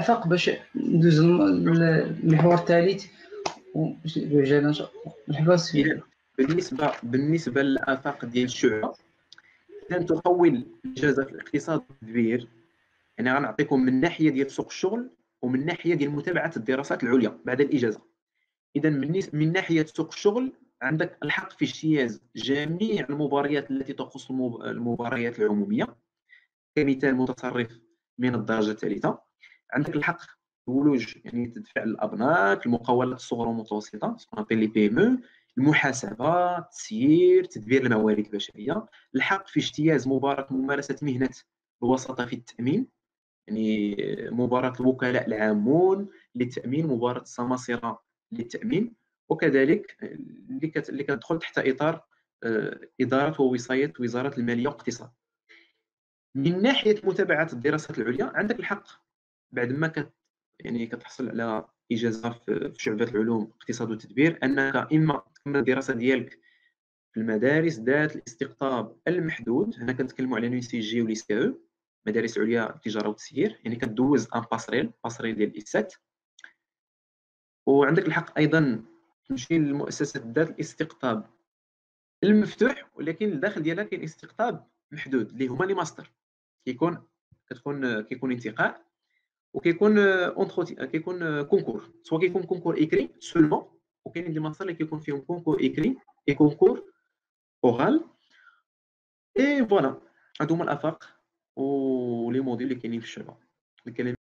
الآفاق باش ندوز للمحور الثالث بوجه الحفاظ فيه. إذا بالنسبة للآفاق ديال الشعبة، إذا تحول الإجازة في الاقتصاد والتدبير، يعني غنعطيكم من ناحية ديال سوق الشغل ومن ناحية ديال متابعة الدراسات العليا بعد الإجازة. إذا من ناحية سوق الشغل عندك الحق في اجتياز جميع المباريات التي تخص المباريات العمومية كمثال متصرف من الدرجة الثالثة. عندك الحق الولوج، يعني تدفع الأبناك، المقاولات الصغرى والمتوسطة لي بي ام او، المحاسبة، التسيير، تدبير الموارد البشرية. الحق في اجتياز ممارسة مهنة الوساطة في التأمين، يعني مباراة الوكلاء العامون للتأمين، مباراة السماسرة للتأمين، وكذلك اللي كتدخل تحت إطار إدارة ووصاية وزارة المالية والاقتصاد. من ناحية متابعة الدراسات العليا عندك الحق بعد ما يعني كتحصل على إجازة في شعبة العلوم الاقتصاد والتدبير، أنك إما تكمل الدراسة ديالك في المدارس ذات الاستقطاب المحدود. هنا كنتكلموا على ني سي جي ولي سي او، مدارس عليا التجاره والتسيير، يعني كدوز ان باسريل ديال الاستات. وعندك الحق ايضا تمشي للمؤسسات ذات الاستقطاب المفتوح، ولكن الداخل ديالها كاين استقطاب محدود اللي هما لي ماستر. كيكون انتقاء، وكيكون كيكون كونكور، سواء كيكون كونكور ايكري سولمون، وكاين دي ماستر اللي كيكون فيهم كونكور ايكري اي كونكور اورال. اي فوالا، هادو هما الافاق ولي موديل اللي كاينين في الشعبه. الكلام